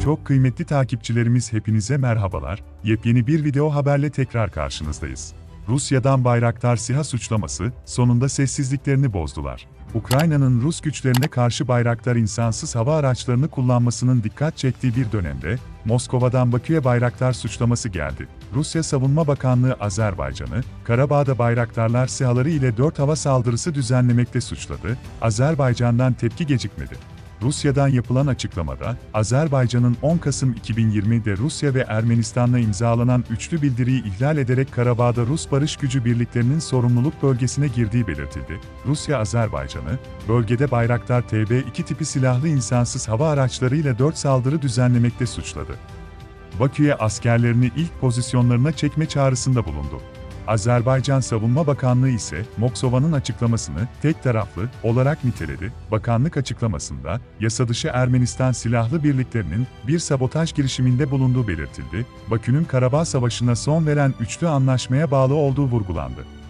Çok kıymetli takipçilerimiz hepinize merhabalar, yepyeni bir video haberle tekrar karşınızdayız. Rusya'dan Bayraktar SİHA suçlaması, sonunda sessizliklerini bozdular. Ukrayna'nın Rus güçlerine karşı Bayraktar insansız hava araçlarını kullanmasının dikkat çektiği bir dönemde, Moskova'dan Bakü'ye Bayraktar suçlaması geldi. Rusya Savunma Bakanlığı Azerbaycan'ı, Karabağ'da Bayraktarlar SİHA'ları ile 4 hava saldırısı düzenlemekte suçladı, Azerbaycan'dan tepki gecikmedi. Rusya'dan yapılan açıklamada, Azerbaycan'ın 10 Kasım 2020'de Rusya ve Ermenistan'la imzalanan üçlü bildiriyi ihlal ederek Karabağ'da Rus barış gücü birliklerinin sorumluluk bölgesine girdiği belirtildi. Rusya, Azerbaycan'ı, bölgede Bayraktar TB2 tipi silahlı insansız hava araçlarıyla 4 saldırı düzenlemekte suçladı. Bakü'ye askerlerini ilk pozisyonlarına çekme çağrısında bulundu. Azerbaycan Savunma Bakanlığı ise Moskova'nın açıklamasını tek taraflı olarak niteledi. Bakanlık açıklamasında yasadışı Ermenistan silahlı birliklerinin bir sabotaj girişiminde bulunduğu belirtildi. Bakü'nün Karabağ Savaşı'na son veren üçlü anlaşmaya bağlı olduğu vurgulandı.